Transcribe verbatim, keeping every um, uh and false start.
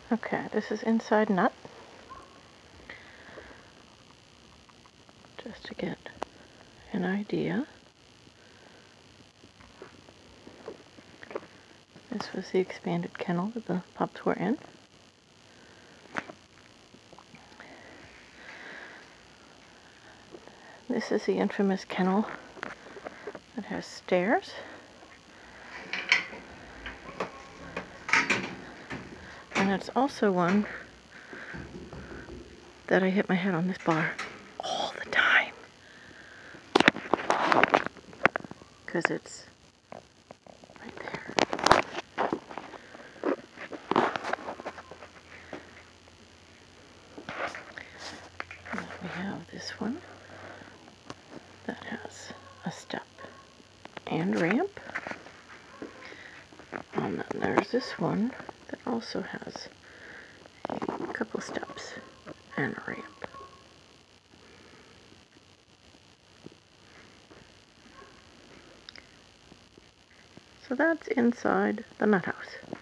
Okay, this is inside Nutt. Just to get an idea. This was the expanded kennel that the pups were in. This is the infamous kennel that has stairs. And it's also one that I hit my head on this bar all the time. Because it's right there. And then we have this one that has a step and ramp. And then there's this one that also has a couple steps and a ramp. So that's inside the Nutt House.